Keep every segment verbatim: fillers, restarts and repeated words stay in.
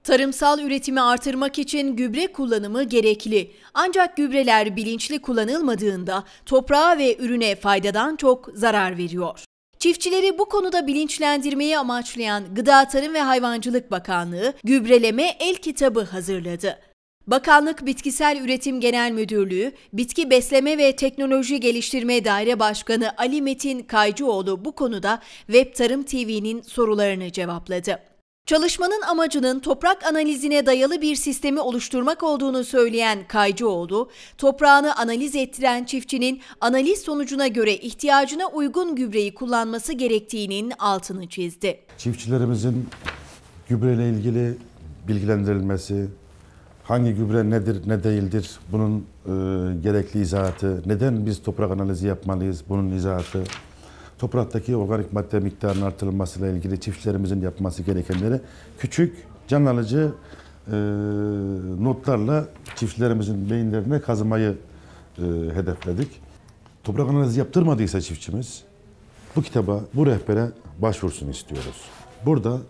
Tarımsal üretimi artırmak için gübre kullanımı gerekli. Ancak gübreler bilinçli kullanılmadığında toprağa ve ürüne faydadan çok zarar veriyor. Çiftçileri bu konuda bilinçlendirmeyi amaçlayan Gıda Tarım ve Hayvancılık Bakanlığı gübreleme el kitabı hazırladı. Bakanlık Bitkisel Üretim Genel Müdürlüğü, Bitki Besleme ve Teknoloji Geliştirme Daire Başkanı Ali Metin Kaycıoğlu bu konuda Web Tarım T V'nin sorularını cevapladı. Çalışmanın amacının toprak analizine dayalı bir sistemi oluşturmak olduğunu söyleyen Kaycıoğlu, toprağını analiz ettiren çiftçinin analiz sonucuna göre ihtiyacına uygun gübreyi kullanması gerektiğinin altını çizdi. Çiftçilerimizin gübreyle ilgili bilgilendirilmesi, hangi gübre nedir, ne değildir, bunun e, gerekli izahatı, neden biz toprak analizi yapmalıyız, bunun izahatı, topraktaki organik madde miktarının artırılmasıyla ilgili çiftçilerimizin yapması gerekenleri küçük, can alıcı e, notlarla çiftçilerimizin beyinlerine kazımayı e, hedefledik. Toprak analizi yaptırmadıysa çiftçimiz bu kitaba, bu rehbere başvursun istiyoruz. Burada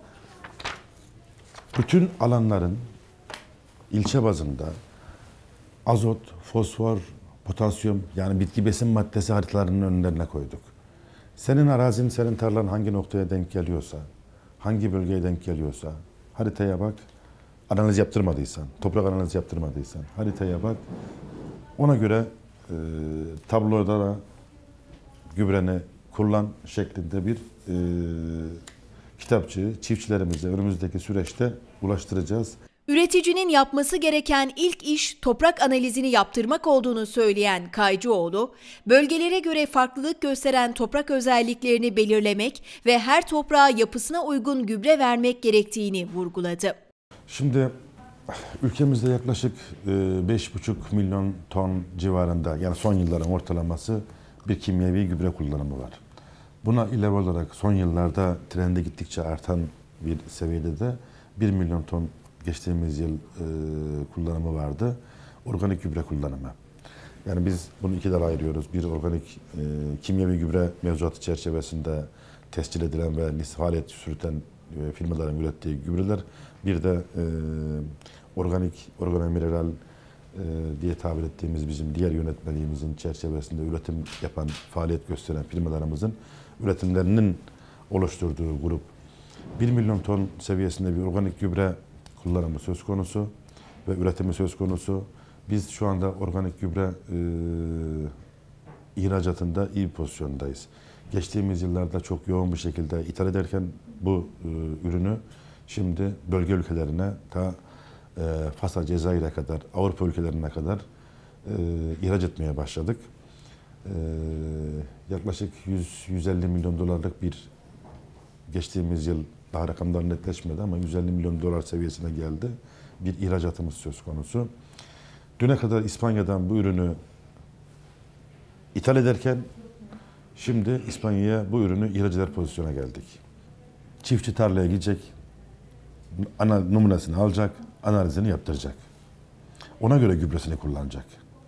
bütün alanların ilçe bazında azot, fosfor, potasyum yani bitki besin maddesi haritalarının önlerine koyduk. Senin arazin, senin tarlan hangi noktaya denk geliyorsa, hangi bölgeye denk geliyorsa haritaya bak. Analiz yaptırmadıysan, toprak analizi yaptırmadıysan haritaya bak. Ona göre e, tabloda da gübreni kullan şeklinde bir e, kitapçığı çiftçilerimize önümüzdeki süreçte ulaştıracağız. Üreticinin yapması gereken ilk iş toprak analizini yaptırmak olduğunu söyleyen Kaycıoğlu, bölgelere göre farklılık gösteren toprak özelliklerini belirlemek ve her toprağa yapısına uygun gübre vermek gerektiğini vurguladı. Şimdi ülkemizde yaklaşık beş buçuk milyon ton civarında, yani son yılların ortalaması bir kimyevi gübre kullanımı var. Buna ilave olarak son yıllarda trendi gittikçe artan bir seviyede de bir milyon ton geçtiğimiz yıl e, kullanımı vardı. Organik gübre kullanımı. Yani biz bunu iki dala ayırıyoruz. Bir organik e, kimyevi gübre mevzuatı çerçevesinde tescil edilen ve faaliyet sürüten e, firmaların ürettiği gübreler. Bir de e, organik, organomineral e, diye tabir ettiğimiz bizim diğer yönetmeliğimizin çerçevesinde üretim yapan, faaliyet gösteren firmalarımızın üretimlerinin oluşturduğu grup. bir milyon ton seviyesinde bir organik gübre kullanımı söz konusu ve üretimi söz konusu. Biz şu anda organik gübre e, ihracatında iyi bir pozisyondayız. Geçtiğimiz yıllarda çok yoğun bir şekilde ithal ederken bu e, ürünü şimdi bölge ülkelerine ta e, Fas'a, Cezayir'e kadar, Avrupa ülkelerine kadar e, ihraç etmeye başladık. E, yaklaşık yüz yüz elli milyon dolarlık bir geçtiğimiz yıl, daha rakamlar netleşmedi ama yüz elli milyon dolar seviyesine geldi. Bir ihracatımız söz konusu. Düne kadar İspanya'dan bu ürünü ithal ederken şimdi İspanya'ya bu ürünü ihraç eder pozisyona geldik. Çiftçi tarlaya gidecek, ana numunasını alacak, analizini yaptıracak. Ona göre gübresini kullanacak.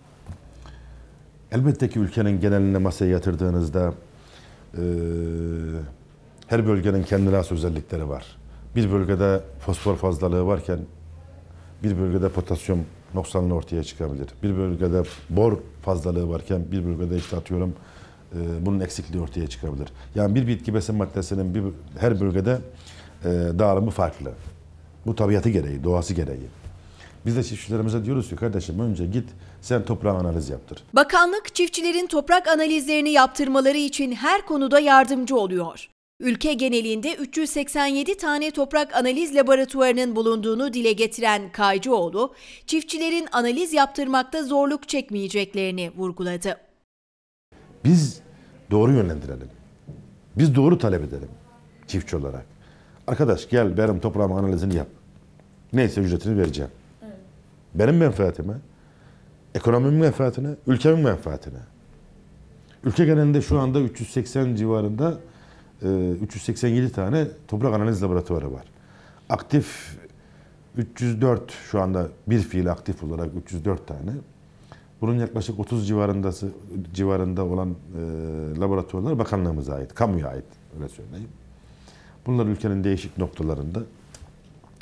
Elbette ki ülkenin geneline masaya yatırdığınızda e, her bölgenin kendine has özellikleri var. Bir bölgede fosfor fazlalığı varken bir bölgede potasyum noksanlığı ortaya çıkabilir. Bir bölgede bor fazlalığı varken bir bölgede işte atıyorum e, bunun eksikliği ortaya çıkabilir. Yani bir bitki besin maddesinin bir, her bölgede e, dağılımı farklı. Bu tabiatı gereği, doğası gereği. Biz de çiftçilerimize diyoruz ki kardeşim önce git sen toprağın analiz yaptır. Bakanlık çiftçilerin toprak analizlerini yaptırmaları için her konuda yardımcı oluyor. Ülke genelinde üç yüz seksen yedi tane toprak analiz laboratuvarının bulunduğunu dile getiren Kaycıoğlu, çiftçilerin analiz yaptırmakta zorluk çekmeyeceklerini vurguladı. Biz doğru yönlendirelim. Biz doğru talep edelim çiftçi olarak. Arkadaş gel benim toprağımın analizini yap. Neyse ücretini vereceğim. Evet. Benim menfaatime, ekonomimin menfaatine, ülkemin menfaatine. Ülke genelinde şu anda üç yüz seksen civarında üç yüz seksen yedi tane toprak analiz laboratuvarı var. Aktif üç yüz dört şu anda bir fiil aktif olarak üç yüz dört tane. Bunun yaklaşık otuz civarında civarında olan e, laboratuvarlar bakanlığımıza ait, kamuya ait öyle söyleyeyim. Bunlar ülkenin değişik noktalarında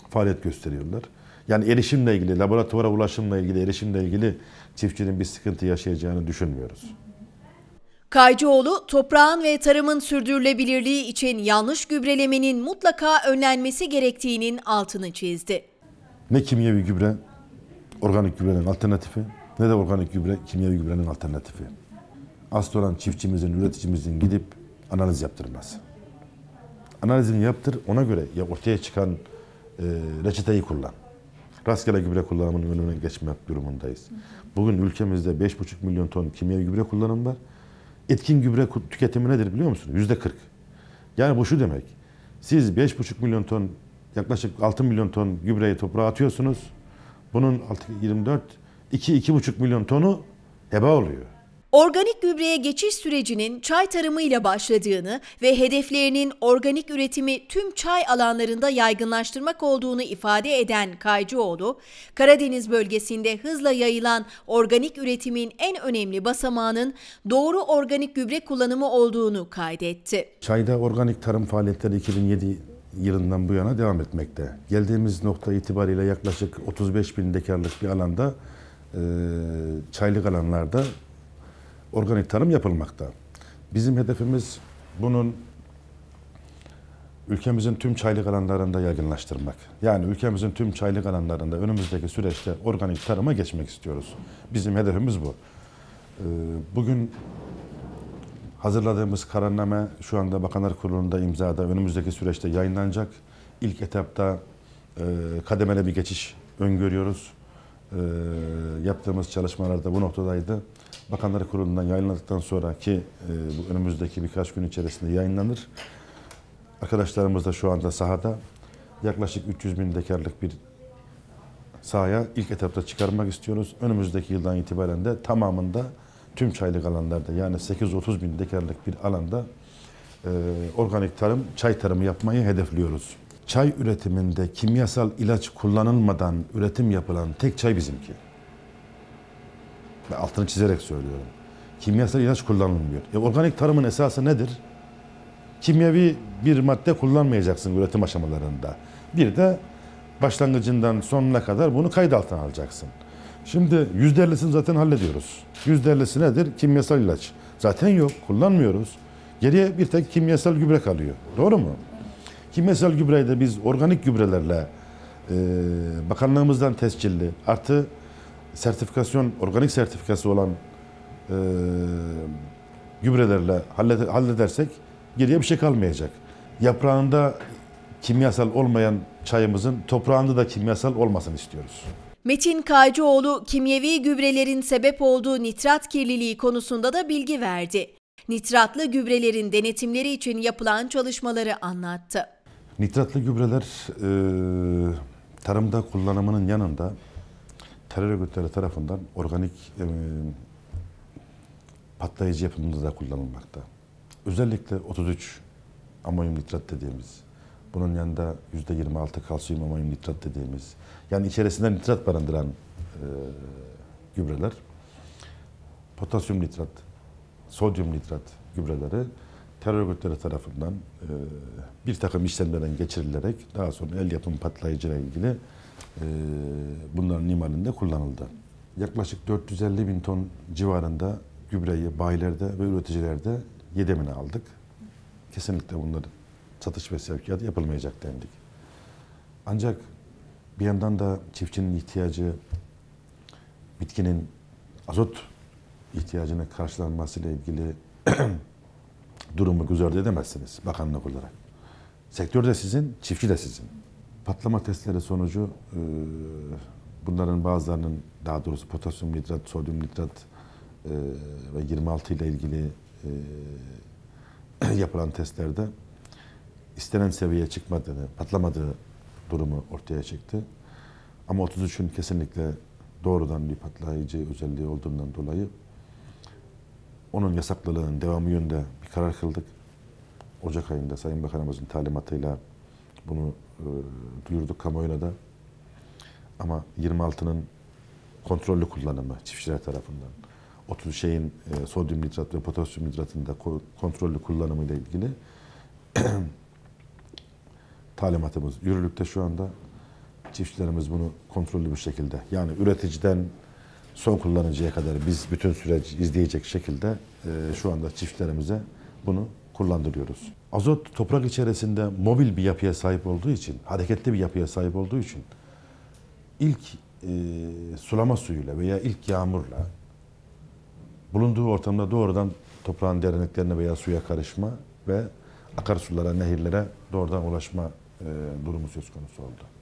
faaliyet gösteriyorlar. Yani erişimle ilgili, laboratuvara ulaşımla ilgili, erişimle ilgili çiftçinin bir sıkıntı yaşayacağını düşünmüyoruz. Kaycıoğlu, toprağın ve tarımın sürdürülebilirliği için yanlış gübrelemenin mutlaka önlenmesi gerektiğinin altını çizdi. Ne kimyevi gübre organik gübrenin alternatifi, ne de organik gübre kimyevi gübrenin alternatifi. Asıl olan çiftçimizin, üreticimizin gidip analiz yaptırması. Analizini yaptır, ona göre ya ortaya çıkan e, reçeteyi kullan. Rastgele gübre kullanımının önüne geçmek durumundayız. Bugün ülkemizde beş buçuk milyon ton kimyevi gübre kullanımı var. Etkin gübre tüketimi nedir biliyor musunuz? yüzde kırk. Yani bu şu demek. Siz beş buçuk milyon ton, yaklaşık altı milyon ton gübreyi toprağa atıyorsunuz. Bunun yirmi dört, iki iki buçuk milyon tonu heba oluyor. Organik gübreye geçiş sürecinin çay tarımıyla başladığını ve hedeflerinin organik üretimi tüm çay alanlarında yaygınlaştırmak olduğunu ifade eden Kaycıoğlu, Karadeniz bölgesinde hızla yayılan organik üretimin en önemli basamağının doğru organik gübre kullanımı olduğunu kaydetti. Çayda organik tarım faaliyetleri iki bin yedi yılından bu yana devam etmekte. Geldiğimiz nokta itibariyle yaklaşık otuz beş bin dekarlık bir alanda, e, çaylık alanlarda organik tarım yapılmakta. Bizim hedefimiz bunun ülkemizin tüm çaylık alanlarında yaygınlaştırmak. Yani ülkemizin tüm çaylık alanlarında önümüzdeki süreçte organik tarıma geçmek istiyoruz. Bizim hedefimiz bu. Bugün hazırladığımız kararname şu anda Bakanlar Kurulu'nda imzada, önümüzdeki süreçte yayınlanacak. İlk etapta kademeli bir geçiş öngörüyoruz. Yaptığımız çalışmalarda bu noktadaydı. Bakanlar Kurulu'ndan yayınladıktan sonraki e, bu önümüzdeki birkaç gün içerisinde yayınlanır. Arkadaşlarımız da şu anda sahada yaklaşık üç yüz bin dekarlık bir sahaya ilk etapta çıkarmak istiyoruz. Önümüzdeki yıldan itibaren de tamamında tüm çaylık alanlarda yani sekiz yüz otuz bin dekarlık bir alanda e, organik tarım, çay tarımı yapmayı hedefliyoruz. Çay üretiminde kimyasal ilaç kullanılmadan üretim yapılan tek çay bizimki. Ve altını çizerek söylüyorum. Kimyasal ilaç kullanılmıyor. E, organik tarımın esası nedir? Kimyevi bir madde kullanmayacaksın üretim aşamalarında. Bir de başlangıcından sonuna kadar bunu kayıt altına alacaksın. Şimdi yüzde ellisini zaten hallediyoruz. Yüzde ellisi nedir? Kimyasal ilaç. Zaten yok, kullanmıyoruz. Geriye bir tek kimyasal gübre kalıyor. Doğru mu? Kimyasal gübreyi de biz organik gübrelerle e, bakanlığımızdan tescilli artı sertifikasyon, organik sertifikası olan e, gübrelerle halledersek geriye bir şey kalmayacak. Yaprağında kimyasal olmayan çayımızın toprağında da kimyasal olmasını istiyoruz. Metin Kaycıoğlu, kimyevi gübrelerin sebep olduğu nitrat kirliliği konusunda da bilgi verdi. Nitratlı gübrelerin denetimleri için yapılan çalışmaları anlattı. Nitratlı gübreler e, tarımda kullanımının yanında terör örgütleri tarafından organik e, patlayıcı yapımında da kullanılmakta. Özellikle otuz üç amonyum nitrat dediğimiz, bunun yanında yüzde yirmi altı kalsiyum amonyum nitrat dediğimiz, yani içerisinde nitrat barındıran e, gübreler, potasyum nitrat, sodyum nitrat gübreleri terör örgütleri tarafından e, bir takım işlemlerden geçirilerek daha sonra el yapım patlayıcıyla ilgili e, bunların imalinde kullanıldı. Yaklaşık dört yüz elli bin ton civarında gübreyi bayilerde ve üreticilerde yedemine aldık. Kesinlikle bunların satış ve sevkiyatı yapılmayacak dendik. Ancak bir yandan da çiftçinin ihtiyacı, bitkinin azot ihtiyacının karşılanmasıyla ilgili durumu göz ardı edemezsiniz bakanlık olarak. Sektör de sizin, çiftçi de sizin. Patlama testleri sonucu e, bunların bazılarının, daha doğrusu potasyum nitrat, sodyum nitrat e, ve yirmi altı ile ilgili e, yapılan testlerde istenen seviyeye çıkmadığını, patlamadığı durumu ortaya çıktı. Ama otuz üçün kesinlikle doğrudan bir patlayıcı özelliği olduğundan dolayı onun yasaklılığının devamı yönünde bir karar kıldık. Ocak ayında Sayın Bakanımızın talimatıyla bunu e, duyurduk kamuoyuna da. Ama yirmi altının kontrollü kullanımı çiftçiler tarafından, otuz şeyin e, sodyum nitrat ve potasyum nitratın da ko kontrollü kullanımı ile ilgili talimatımız yürürlükte şu anda. çiftçilerimiz bunu kontrollü bir şekilde, yani üreticiden son kullanıcıya kadar biz bütün süreci izleyecek şekilde e, şu anda çiftçilerimize bunu kullandırıyoruz. Azot toprak içerisinde mobil bir yapıya sahip olduğu için, hareketli bir yapıya sahip olduğu için ilk e, sulama suyuyla veya ilk yağmurla bulunduğu ortamda doğrudan toprağın derinliklerine veya suya karışma ve akarsulara, nehirlere doğrudan ulaşma e, durumu söz konusu oldu.